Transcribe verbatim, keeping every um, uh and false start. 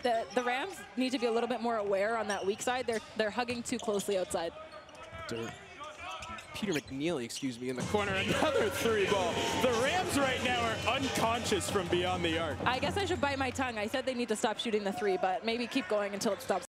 The, the Rams need to be a little bit more aware on that weak side. They're, they're hugging too closely outside. Peter McNeely, excuse me, in the corner. Another three ball. The Rams right now are unconscious from beyond the arc. I guess I should bite my tongue. I said they need to stop shooting the three, but maybe keep going until it stops.